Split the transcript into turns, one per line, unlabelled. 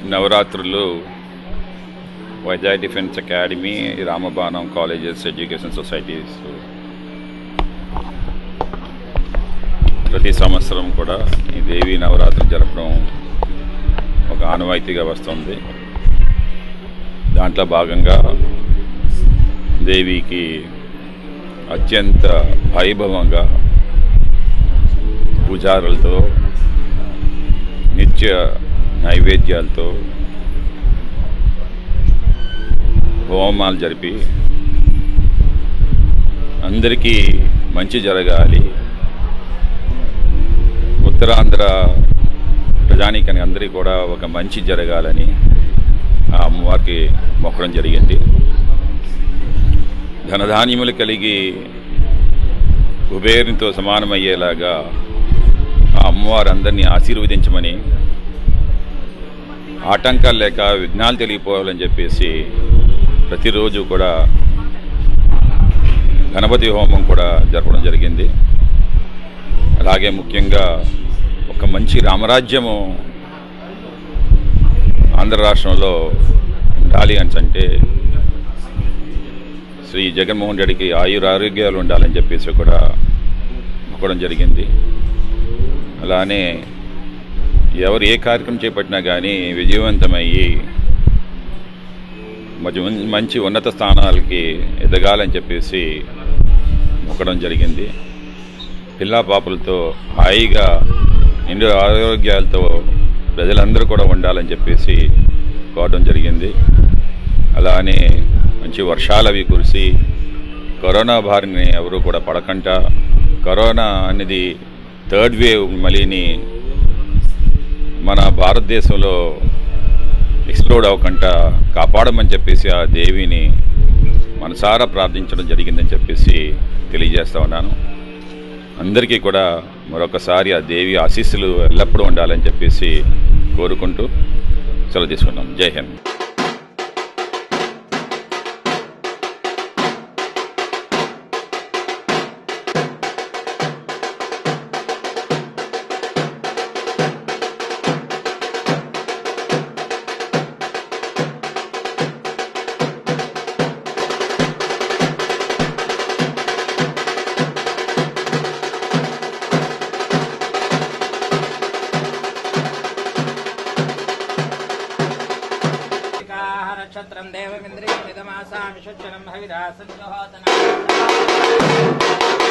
నవరాత్రులు Vizag defence academy, Ramabanam colleges, education societies ప్రతి సంవత్సరం కూడా ఈ దేవీ నవరాత్రులు జరపడం ఒక ఆనవాయితీగా వస్తుంది. దాంట్లో భాగంగా దేవికి అత్యంత వైభవంగా పూజారులతో, నిత్య నైవేద్యాలతో హోమాలు జరిపి అందరికీ మంచి జరగాలి, ఉత్తరాంధ్ర ప్రజానీకానికి అందరికీ కూడా ఒక మంచి జరగాలని ఆ అమ్మవారికి మొక్కడం జరిగింది. ధనధాన్యములు కలిగి కుబేరునితో సమానమయ్యేలాగా ఆ అమ్మవారు అందరినీ ఆశీర్వదించమని, ఆటంకాలు లేక విఘ్నాలు తెలియపోవాలని చెప్పేసి ప్రతిరోజు కూడా గణపతి హోమం కూడా జరపడం జరిగింది. అలాగే ముఖ్యంగా ఒక మంచి రామరాజ్యము ఆంధ్ర రాష్ట్రంలో ఉండాలి అంటే శ్రీ జగన్మోహన్ రెడ్డికి ఆయురారోగ్యాలు ఉండాలని చెప్పేసి కూడా మొక్కడం జరిగింది. అలానే ఎవరు ఏ కార్యక్రమం చేపట్టినా కానీ విజయవంతమయ్యి మంచి ఉన్నత స్థానాలకి ఎదగాలని చెప్పేసి మొక్కడం జరిగింది. పిల్లా పాపలతో హాయిగా నిండు ఆరోగ్యాలతో ప్రజలందరూ కూడా ఉండాలని చెప్పేసి కోరడం జరిగింది. అలానే మంచి వర్షాలు అవి కురిసి కరోనా బారిని ఎవరు కూడా పడకుండా, కరోనా అనేది థర్డ్ వేవ్ మళ్ళీని మన భారతదేశంలో ఎక్స్ప్లోడ్ అవ్వకుండా కాపాడమని చెప్పేసి ఆ దేవిని మనసారా ప్రార్థించడం జరిగిందని చెప్పేసి తెలియజేస్తా ఉన్నాను. అందరికీ కూడా మరొకసారి ఆ దేవి ఆశీస్సులు ఎల్లప్పుడూ ఉండాలని చెప్పేసి కోరుకుంటూ సెలవు తీసుకున్నాం. జై హింద్.
నక్షత్రం దేవమింద్రియమిదమాసామి శుచనం భవిదాసంజోహోతన